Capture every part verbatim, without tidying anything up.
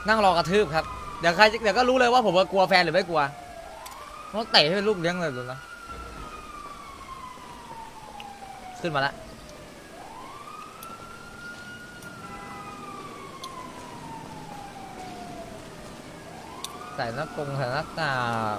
นั่งรอกระทืบครับเดี๋ยวใครเดี๋ยวก็รู้เลยว่าผมกลัวแฟนหรือไม่กลัวเพราะเตะให้เป็นลูกเลี้ยงเลยดูนะขึ้นมาละใส่หน้ากงใส่หน้ากาก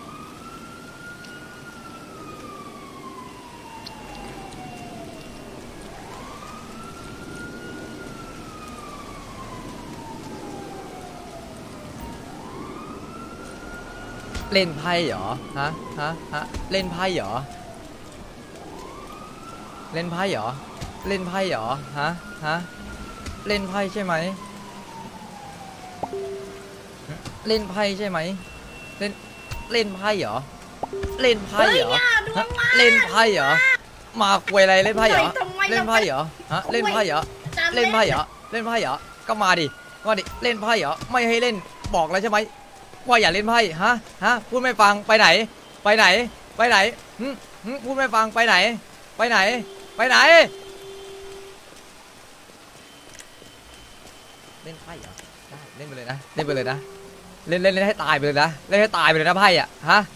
เล่นไพ่เหรอฮะฮะฮะเล่นไพ่เหรอเล่นไพ่เหรอเล่นไพ่เหรอฮะฮะเล่นไพ่ใช่ไหมเล่นไพ่ใช่ไหมเล่นเล่นไพ่เหรอเล่นไพ่เหรอเล่นไพ่เหรอมาคุยอะไรเล่นไพ่เหรอเล่นไพ่เหรอฮะเล่นไพ่เหรอเล่นไพ่เหรอเล่นไพ่เหรอก็มาดิมาดิเล่นไพ่เหรอไม่ให้เล่นบอกแล้วใช่ไหมว่าอย่าเล่นไพ่ฮะฮะพูดไม่ฟังไปไหนไปไหนไปไหนหึหึพูดไม่ฟังไปไหนไปไหนไปไหนเล่นไพ่เหรอได้เล่นไปเลยนะเล่นไปเลยนะเล่นเล่นเล่นให้ตายไปเลยนะเล่นให้ตายไปเลยนะไพ่อ่ะฮะ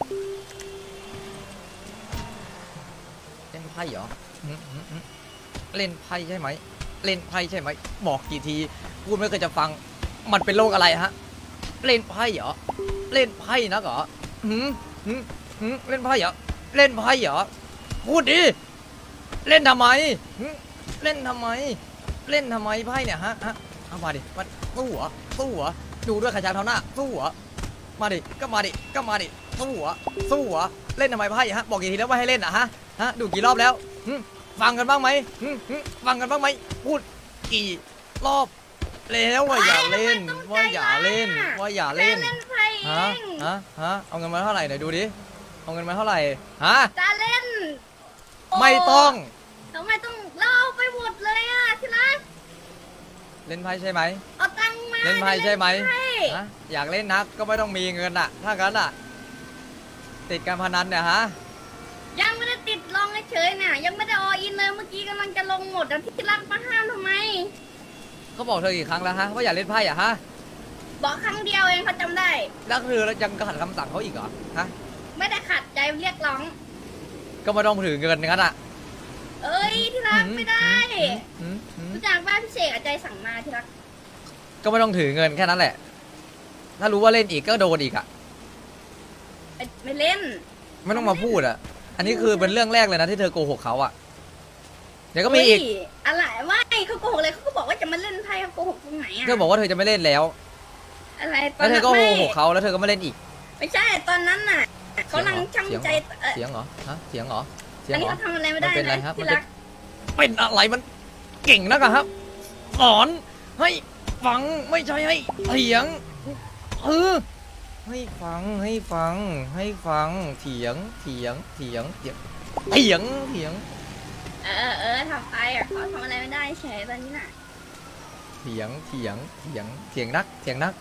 เล่นไพ่เหรอเล่นไพ่ใช่ไหมเล่นไพ่ใช่ไหมบอกกี่ทีพูดไม่เคยจะฟังมันเป็นโรคอะไรฮะเล่นไพ่เหรอเล่นไพ่นะเหรอหืมหืมหืมเล่นไพ่เหรอเล่นไพ่เหรอพูดดิเล่นทำไมเล่นทำไมเล่นทำไมไพ่เนี่ยฮะฮะเอามาดิมาสู้หัวสู้หัวดูด้วยขาช้างเท้าหน้าสู้หัวมาดิก็มาดิก็มาดิสู้หัวสู้หัวเล่นทำไมไพ่ฮะบอกกี่ทีแล้วว่าให้เล่นอ่ะฮะฮะดูกี่รอบแล้วฟังกันบ้างไหมฟังกันบ้างไหมพูดกี่รอบแล้วว่าอย่าเล่นว่าอย่าเล่นว่าอย่าเล่นฮะฮะฮะเอาเงินมาเท่าไหร่หน่อยดูดิเอาเงินมาเท่าไหร่ฮะจะเล่นไม่ต้องทำไมต้องเล่าไปหมดเลยอ่ะที่รักเล่นไพ่ใช่ไหมเอาตังค์มาเล่นไพ่ใช่ไหมฮะอยากเล่นนักก็ไม่ต้องมีเงินอ่ะถ้างั้นอ่ะติดการพนันเนี่ยฮะยังไม่ได้ติดลองเฉยเนี่ยยังไม่ได้ออินเลยเมื่อกี้กำลังจะลงหมดแล้วที่รักมาห้ามทำไมเขาบอกเธอกี่ครั้งแล้วฮะว่าอย่าเล่นไพ่อ่ะฮะบอกครั้งเดียวเองเขาจำได้แล้วคือยังขัดคำสั่งเขาอีกเหรอฮะไม่ได้ขัดใจเรียกร้องก็ไม่ต้องถือเงินงั้นอ่ะเอ้ยที่รักไม่ได้รู้จักว่าพี่เสกใจสั่งมาที่รักก็ไม่ต้องถือเงินแค่นั้นแหละถ้ารู้ว่าเล่นอีกก็โดนอีกอ่ะไม่เล่นไม่ต้องมาพูดอ่ะอันนี้คือเป็นเรื่องแรกเลยนะที่เธอโกหกเขาอ่ะเดี๋ยวก็มีอีกอะไรว่าเขาโกหกเลยเขาก็บอกว่าจะมาเล่นไพ่เขาโกหกตรงไหนอ่ะเธอบอกว่าเธอจะไม่เล่นแล้วอะไรแล้วเธอก็โกหกเขาแล้วเธอก็ไม่เล่นอีกไม่ใช่ตอนนั้นน่ะเขาลังช่างใจเสียงเหรอฮะเสียงเหรออันนี้เขาทำอะไรไม่ได้เป็นอะไรครับที่รักเป็นอะไรมันเก่งนะครับสอนให้ฟังไม่ใช่ให้เถียงเออให้ฟังให้ฟังให้ฟังเถียงเถียงเถียงเถียงเถียงเถียงเออเออทำไปอ่ะเขาทำอะไรไม่ได้เฉยตอนนี้น่ะเถียงเถียงเถียงเถียงนักเถียงนัก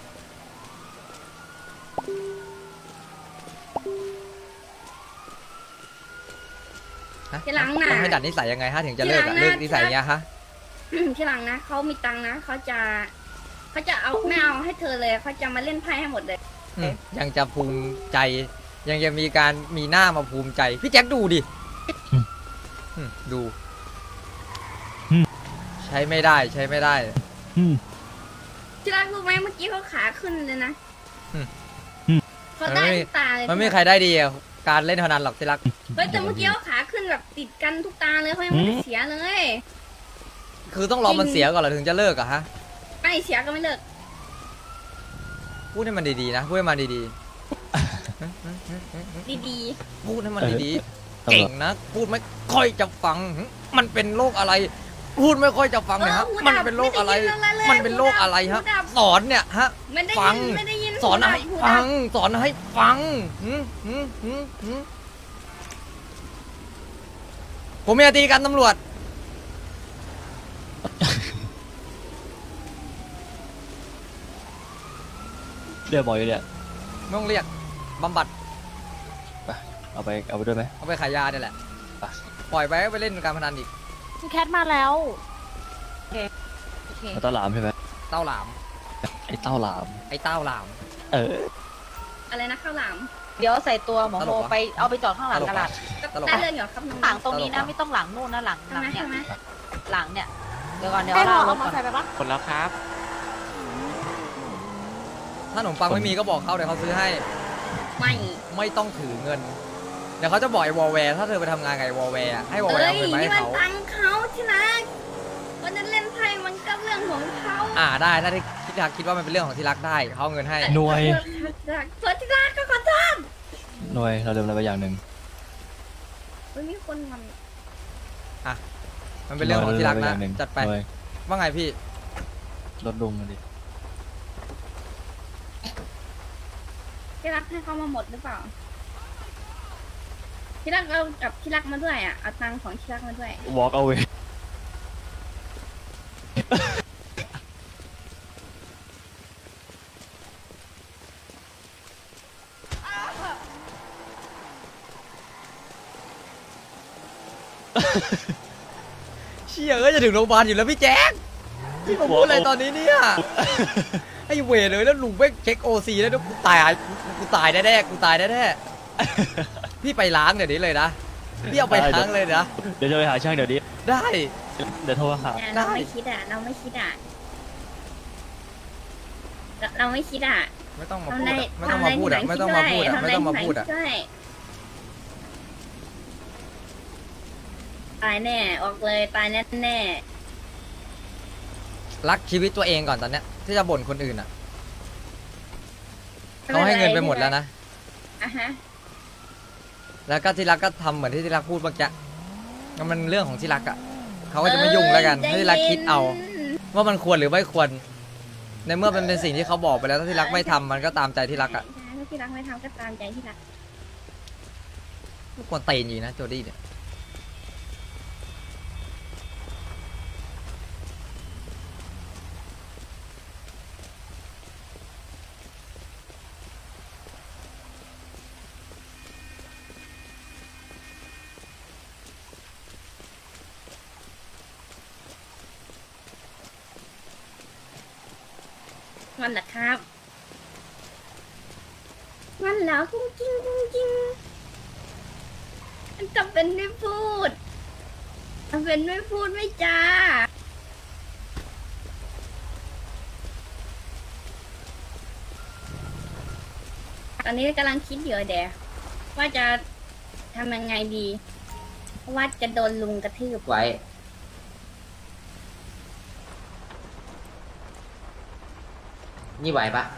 ที่หลังนะให้ดัดนิสัยยังไงฮะถึงจะเลิกเลิกนิสัยเงี้ยฮะที่หลังนะเขามีตังนะเขาจะเขาจะเอาไม่เอาให้เธอเลยเขาจะมาเล่นไพ่ให้หมดเลยยังจะภูมิใจยังจะมีการมีหน้ามาภูมิใจพี่แจ็คดูดิดูใช้ไม่ได้ใช้ไม่ได้ที่รักรู้ไหมเมื่อกี้เขาขาขึ้นเลยนะเขาได้ตาเลยมันไม่มีใครได้ดีการเล่นพนันหรอกที่รักเฮ้ยแต่เมื่อกี้เขาขาขึ้นแบบติดกันทุกตาเลยเขายังไม่ได้เสียเลยคือต้องรอมันเสียก่อนเหรอถึงจะเลิกอะฮะไม่เสียก็ไม่เลิกพูดให้มันดีๆนะพูดให้มันดีๆดีๆพูดให้มันดีๆเก่งนะพูดไม่ค่อยจะฟังมันเป็นโรคอะไรพูดไม่ค่อยจะฟังเนี่ยฮะมันเป็นโรคอะไรมันเป็นโรคอะไรฮะสอนเนี่ยฮะฟังสอนให้ฟังสอนให้ฟังผมมีตีกันตำรวจเรียกบอยอยู่เนี่ยไม่ต้องเรียกบำบัดไปเอาไปเอาไปด้วยไหมเอาไปขายยาเนี่ยแหละปล่อยไปไปเล่นการพนันอีกแคทมาแล้วเต้าหลามใช่ไหมเต้าหลามไอ้เต้าหลามไอ้เต้าหลามเอออะไรนะข้าวหลามเดี๋ยวใส่ตัวหมอตโมลกวะไปเอาไปจอดข้างหลังตลกตวะลาดตลกได้ปะเลยเหรอครับน้องหลังตรงนี้ตลนะกวะไม่ต้องหลังนู่นนะหลังหใช่ลัไหมงเนี่ยใช่ไหมหลังเนี่ยเดี๋ยวก่อนเดี๋ยวให้เราเราเอารเอาถมอก่อนไซค์ไปปะคนแล้วครับถ้าขนมปังไม่มีก็บอกเขาเดี๋ยวเขาซื้อให้ไม่ไม่ต้องถือเงิน เดี๋ยวเขาจะบอกไอ้วอลแวร์ถ้าเธอไปทำงานกับไอ้วอลแวร์อะให้วอลแวเอ้ร์ยเอาเงินมาให้นี่มันเขาตังค์เขาที่รักวันนั้นเล่นไพ่มันก็เรื่องของเขาอ่าได้ถ้าที่ที่รักคิดว่ามันเป็นเรื่องของที่รักได้เขาเอาเงินให้หน่วยเพื่อนที่รักก็ขอโทษหน่วยเราลืมอะไรไปอย่างหนึ่งเฮ้ยมีคนมันมันเป็นเรื่องของที่รักนะจัดไปหน่วยว่าไงพี่ลดลุงมาดิที่รักให้เขามาหมดหรือเปล่าที่รักเอากับที่รักมาด้วยอ่ะเอาตังค์ของที่รักมาด้วย walk away เชี่ยเอ้ยจะถึงโรงพยาบาลอยู่แล้วพี่แจ๊คพี่มาพูดอะไรตอนนี้เนี่ยไอ้เวรเลยแล้วลุงไปเช็คโอซีแล้วกูตายกูตายแน่ๆกูตายแน่ๆพี่ไปล้างเดี๋ยวนี้เลยนะพี่เอาไปล้างเลยนะเดี๋ยวจะไปหาช่างเดี๋ยวนี้ได้เดี๋ยวโทรหาแต่เราไม่คิดอ่ะ เราไม่คิดอ่ะเราเราไม่คิดอ่ะไม่ต้องมาทำพูดได้อะไม่ต้องมาพูดอะไม่ต้องมาพูดอะไม่ต้องมาพูดอะตายแน่ออกเลยตายแน่แน่รักชีวิตตัวเองก่อนตอนเนี้ยที่จะบ่นคนอื่นอะเขาให้เงินไปหมดแล้วนะอ่ะฮะแล้วก็ที่รักก็ทำเหมือนที่ที่รักพูดเมื่อกี้ก็มันเรื่องของที่รักอะเขาก็จะไม่ยุ่งแล้วกันให้ที่รักคิดเอา ว่ามันควรหรือไม่ควร ในเมื่อมันเป็นสิ่งที่เขาบอกไปแล้วถ้าที่รักไม่ทำมันก็ตามใจที่รักอะถ้าที่รักไม่ทำก็ตามใจที่รักควรเตนจริงนะโจดี้เนี่ยมันแหละครับ มันแล้วกุ้งกิ้งกุ้งกิ้งมันจะเป็นไม่พูดมันเป็นไม่พูดไม่จาตอนนี้กำลังคิดอยู่เดี๋ยวว่าจะทำยังไงดีเพราะว่าจะโดนลุงกระทืบไว้ นี่ไหวปะ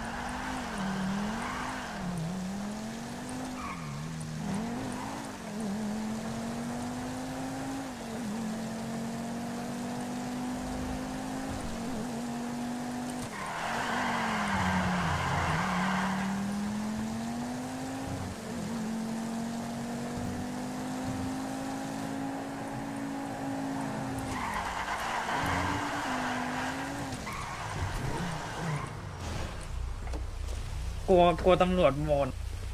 กลัวกลัวตำรวจโมน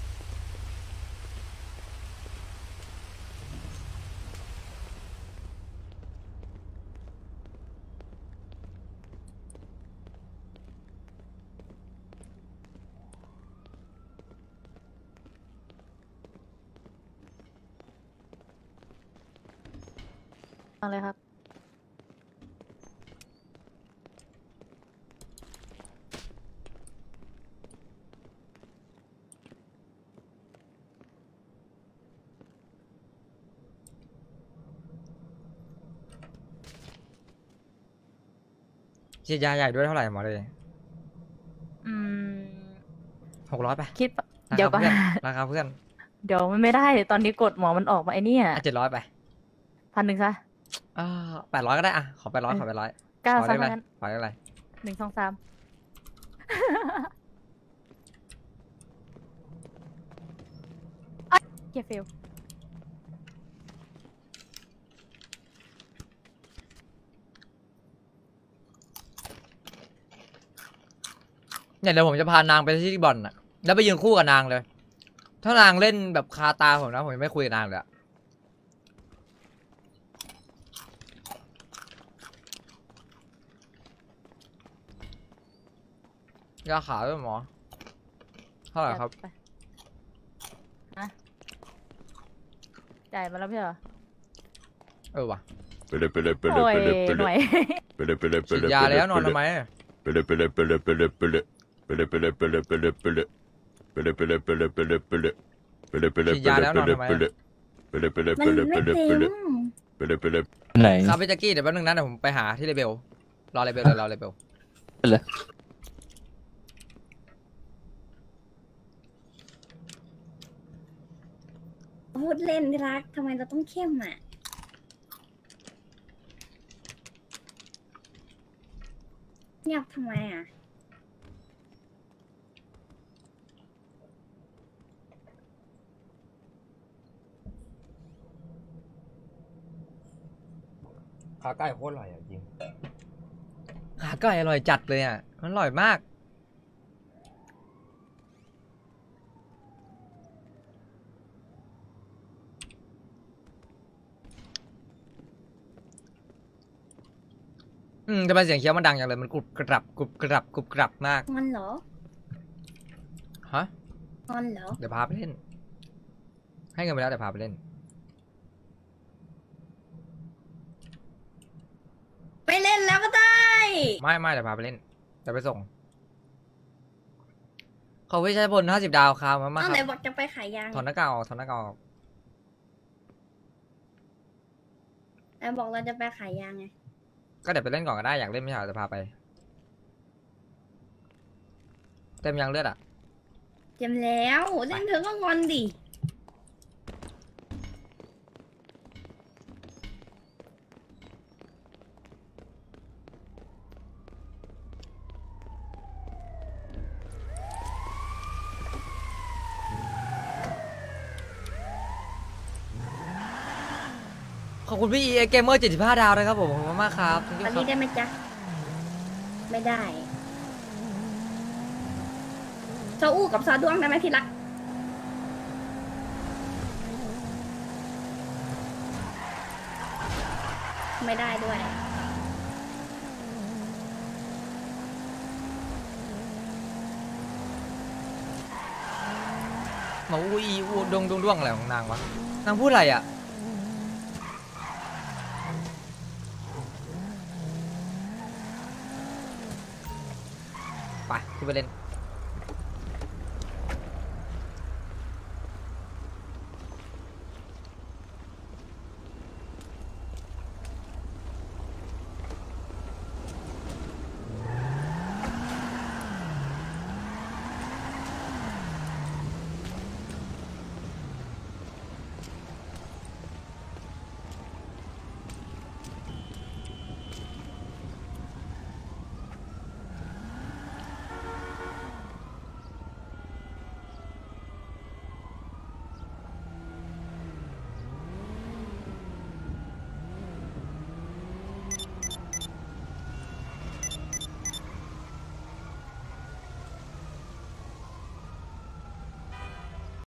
เอาเลยครับฉีดยาใหญ่ด้วยเท่าไหร่หมอเลยอืมหกร้อยไปคิดปะราเดี๋ยวคาก่อนเพื่อนราคาเพื่อนเดี๋ยวมันไม่ได้ตอนนี้กดหมอมันออกมาไอ้เนี่ยอ่ะเจ็ดร้อยไปพันหนึ่งซะอ่าแปดร้อยก็ได้อ่ะขอแปดร้อยขอแปดร้อยเก้าขอซะได้อะไรงั้นขอได้อะไรหนึ่งสองสาม เกียร์เฟลเนี่ยเดี๋ยวผมจะพานางไปที่บ่อนอ่ะแล้วไปยืนคู่กับนางเลย ถ้านางเล่นแบบคาตาผมนะผมจะไม่คุยกับนางเลยอะยาขาวด้วยหมอเท่าไหร่ครับจัดไปฮะจ่ายมาแล้วพี่เหรอเออว่ะ Pele pele pele โอ้ย pele หน่วย pele pele ฉีด pele ยาแล้วนอนทำ pele ไม pele pele pele pele pele pele pele pele pele pele pele pele pele pele pele pele pele ฉีดยาแล้วนอน pele ทำไม pele pele pele มัน pele ไม่ pele เต็ pele ม pele pele ไหนครับพี่แจ็คกี้เดี๋ยวแป๊บนึงนะเดี๋ยวผมไปหาที่เลเบลรอเลเบลเลยรอเลเบลเป็นไรพูดเล่นที่รักทำไมเราต้องเข้มอ่ะเงียบทำไมอ่ะขาไก่โคตรอร่อยอ่ะจริงขาไก่อร่อยจัดเลยอ่ะมันอร่อยมากอืมแต่เป็นเสียงเคี้ยวมันดังอย่างเลยมันกรุบกรับกรุบกรับกรุบกรับมากงอนเหรอฮะงอนเหรอเดี๋ยวพาไปเล่น ให้เงินไปแล้วเดี๋ยวพาไปเล่นไปเล่นแล้วก็ได้ไม่ไม่เดี๋ยวพาไปเล่นเดี๋ยวไปส่งขอวิชัยพลห้าสิบดาวครับมามาเอาคไหนรับบอกจะไปขายยางถอนหน้ากากออกถอนหน้ากากออกไหนบอกเราจะไปขายยางไงก็เดี๋ยวไปเล่นก่อนก็ได้อยากเล่นไม่ใช่เหรอจะพาไป เต็มยังเลือดอ่ะเต็มแล้วเล่นเธอก็งอนดิขอบคุณพี่เอเกมเมอร์เจ็ดสิบห้าดาวเลยครับผมขอบคุณมากครับตอนนี้ได้ไหมจ๊ะ ไม่ได้ซาอู้กับซาด้วงได้ไหมที่รัก ไม่ได้ด้วยหมาอุ้ยอูดงดงดวงอะไรของนางวะนางพูดอะไรอ่ะไปขึ้นไปเล่น